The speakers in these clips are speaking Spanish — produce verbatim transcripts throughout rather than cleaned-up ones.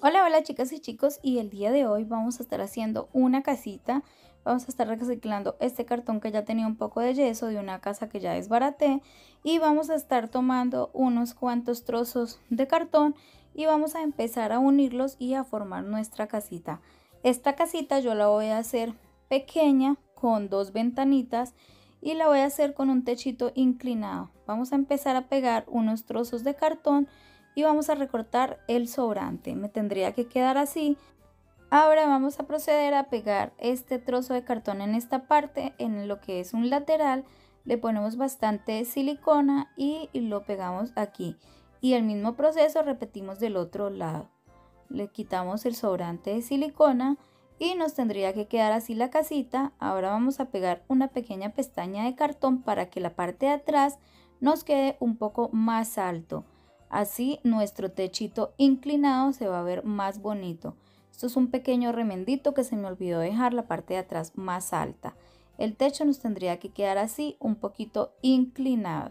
Hola, hola chicas y chicos, y el día de hoy vamos a estar haciendo una casita. Vamos a estar reciclando este cartón que ya tenía un poco de yeso de una casa que ya desbaraté, y vamos a estar tomando unos cuantos trozos de cartón y vamos a empezar a unirlos y a formar nuestra casita. Esta casita yo la voy a hacer pequeña con dos ventanitas y la voy a hacer con un techito inclinado. Vamos a empezar a pegar unos trozos de cartón y vamos a recortar el sobrante. Me tendría que quedar así. Ahora vamos a proceder a pegar este trozo de cartón en esta parte, en lo que es un lateral. Le ponemos bastante silicona y lo pegamos aquí, y el mismo proceso repetimos del otro lado. Le quitamos el sobrante de silicona y nos tendría que quedar así la casita. Ahora vamos a pegar una pequeña pestaña de cartón para que la parte de atrás nos quede un poco más alto. Así nuestro techito inclinado se va a ver más bonito. Esto es un pequeño remendito que se me olvidó dejar la parte de atrás más alta. El techo nos tendría que quedar así, un poquito inclinado.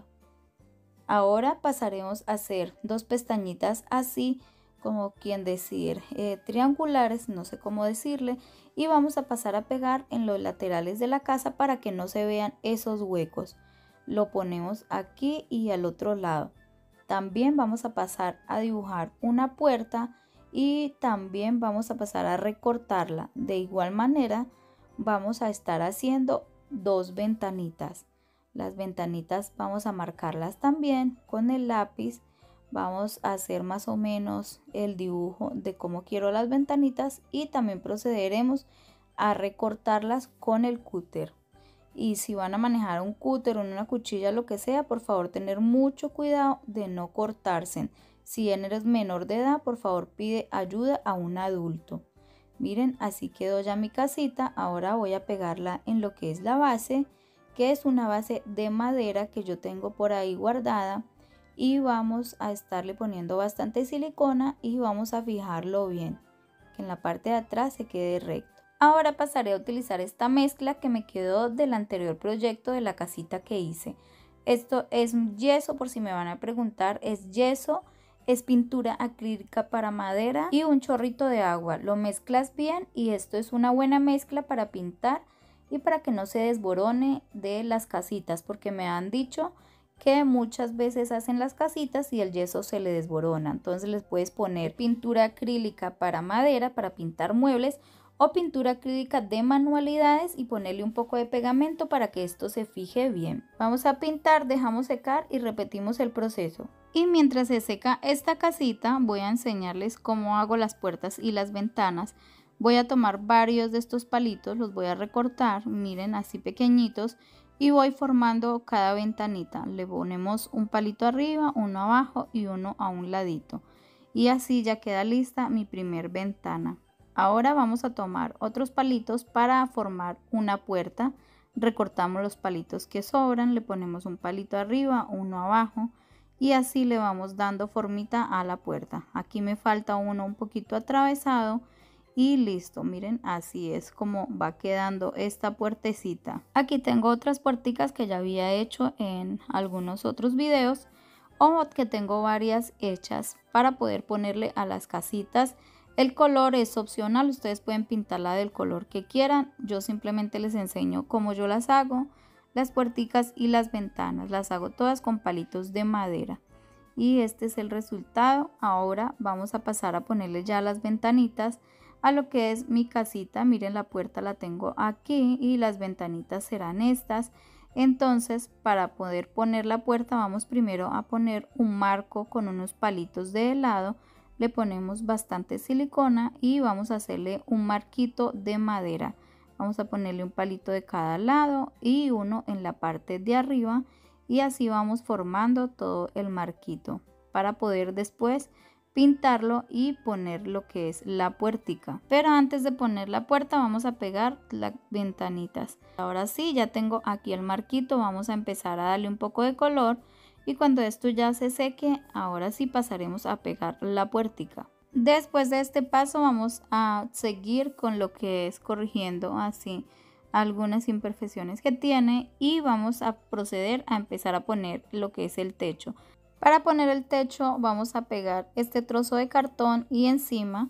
Ahora pasaremos a hacer dos pestañitas así, como quien decir eh, triangulares, no sé cómo decirle, y vamos a pasar a pegar en los laterales de la casa para que no se vean esos huecos. Lo ponemos aquí y al otro lado. También vamos a pasar a dibujar una puerta y también vamos a pasar a recortarla. De igual manera vamos a estar haciendo dos ventanitas. Las ventanitas vamos a marcarlas también con el lápiz. Vamos a hacer más o menos el dibujo de cómo quiero las ventanitas y también procederemos a recortarlas con el cúter. Y si van a manejar un cúter o una cuchilla, lo que sea, por favor tener mucho cuidado de no cortarse. Si eres menor de edad, por favor pide ayuda a un adulto. Miren, así quedó ya mi casita. Ahora voy a pegarla en lo que es la base, que es una base de madera que yo tengo por ahí guardada, y vamos a estarle poniendo bastante silicona y vamos a fijarlo bien, que en la parte de atrás se quede recto. Ahora pasaré a utilizar esta mezcla que me quedó del anterior proyecto de la casita que hice. Esto es yeso, por si me van a preguntar, es yeso, es pintura acrílica para madera y un chorrito de agua. Lo mezclas bien y esto es una buena mezcla para pintar y para que no se desborone de las casitas, porque me han dicho que muchas veces hacen las casitas y el yeso se le desborona. Entonces les puedes poner pintura acrílica para madera para pintar muebles o pintura acrílica de manualidades y ponerle un poco de pegamento para que esto se fije bien. Vamos a pintar, dejamos secar y repetimos el proceso. Y mientras se seca esta casita, voy a enseñarles cómo hago las puertas y las ventanas. Voy a tomar varios de estos palitos, los voy a recortar, miren, así pequeñitos, y voy formando cada ventanita. Le ponemos un palito arriba, uno abajo y uno a un ladito. Y así ya queda lista mi primer ventana. Ahora vamos a tomar otros palitos para formar una puerta. Recortamos los palitos que sobran, le ponemos un palito arriba, uno abajo, y así le vamos dando formita a la puerta. Aquí me falta uno un poquito atravesado y listo. Miren, así es como va quedando esta puertecita. Aquí tengo otras puerticas que ya había hecho en algunos otros videos, o que tengo varias hechas para poder ponerle a las casitas. El color es opcional, ustedes pueden pintarla del color que quieran. Yo simplemente les enseño cómo yo las hago. Las puerticas y las ventanas las hago todas con palitos de madera. Y este es el resultado. Ahora vamos a pasar a ponerle ya las ventanitas a lo que es mi casita. Miren, la puerta la tengo aquí y las ventanitas serán estas. Entonces, para poder poner la puerta, vamos primero a poner un marco con unos palitos de helado. Le ponemos bastante silicona y vamos a hacerle un marquito de madera. Vamos a ponerle un palito de cada lado y uno en la parte de arriba, y así vamos formando todo el marquito para poder después pintarlo y poner lo que es la puertica. Pero antes de poner la puerta vamos a pegar las ventanitas. Ahora sí, ya tengo aquí el marquito, vamos a empezar a darle un poco de color. Y cuando esto ya se seque, ahora sí pasaremos a pegar la puertica. Después de este paso vamos a seguir con lo que es corrigiendo así algunas imperfecciones que tiene, y vamos a proceder a empezar a poner lo que es el techo. Para poner el techo vamos a pegar este trozo de cartón y encima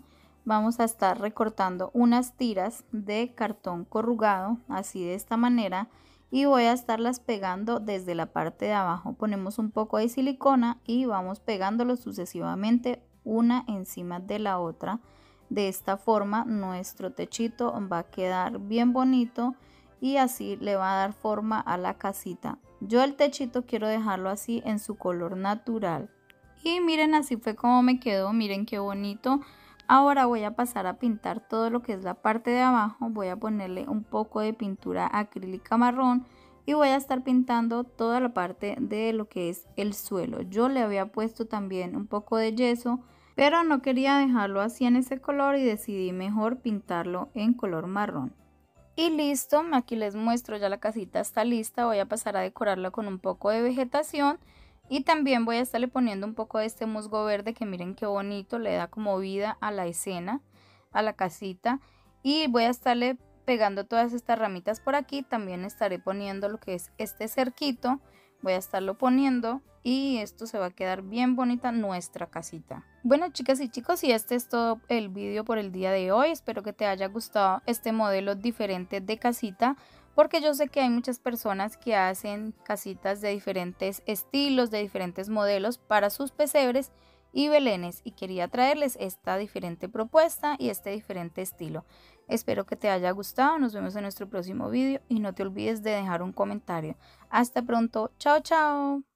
vamos a estar recortando unas tiras de cartón corrugado, así de esta manera, y voy a estarlas pegando desde la parte de abajo. Ponemos un poco de silicona y vamos pegándolo sucesivamente una encima de la otra. De esta forma nuestro techito va a quedar bien bonito y así le va a dar forma a la casita. Yo el techito quiero dejarlo así en su color natural. Y miren, así fue como me quedó, miren qué bonito. Ahora voy a pasar a pintar todo lo que es la parte de abajo. Voy a ponerle un poco de pintura acrílica marrón y voy a estar pintando toda la parte de lo que es el suelo. Yo le había puesto también un poco de yeso, pero no quería dejarlo así en ese color y decidí mejor pintarlo en color marrón. Y listo, aquí les muestro, ya la casita está lista. Voy a pasar a decorarla con un poco de vegetación y también voy a estarle poniendo un poco de este musgo verde que miren qué bonito, le da como vida a la escena, a la casita. Y voy a estarle pegando todas estas ramitas por aquí. También estaré poniendo lo que es este cerquito, voy a estarlo poniendo y esto se va a quedar bien bonita nuestra casita. Bueno, chicas y chicos, y este es todo el vídeo por el día de hoy. Espero que te haya gustado este modelo diferente de casita, porque yo sé que hay muchas personas que hacen casitas de diferentes estilos, de diferentes modelos para sus pesebres y belenes, y quería traerles esta diferente propuesta y este diferente estilo. Espero que te haya gustado, nos vemos en nuestro próximo vídeo y no te olvides de dejar un comentario. Hasta pronto, chao chao.